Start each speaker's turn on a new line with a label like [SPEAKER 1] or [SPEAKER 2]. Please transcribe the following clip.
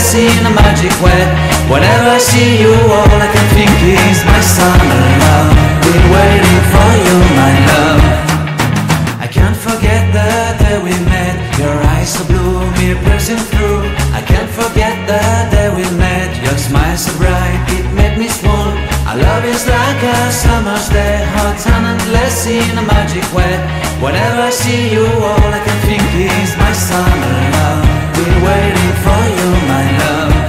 [SPEAKER 1] in a magic way. Whenever I see you, all I can think is my summer love. Been waiting for you, my love. I can't forget the day we met. Your eyes so blue, me pressing through. I can't forget the day we met. Your smile so bright, it made me swoon. Our love is like a summer's day, hot and endless in a magic way. Whenever I see you, all I can think is my summer love. Been waiting for you, my love.